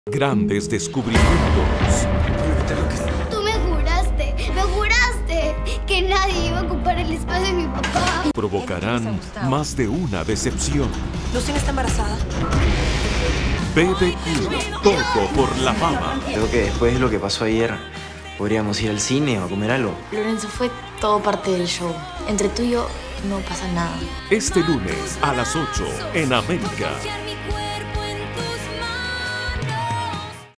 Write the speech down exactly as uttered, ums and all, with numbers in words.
Grandes descubrimientos. Tú me juraste, me juraste que nadie iba a ocupar el espacio de mi papá. Provocarán más de una decepción. ¿Lucina está embarazada? B B Q, todo por la fama. Creo que después de lo que pasó ayer, podríamos ir al cine o a comer algo. Lorenzo, fue todo parte del show. Entre tú y yo no pasa nada. Este lunes a las ocho en América.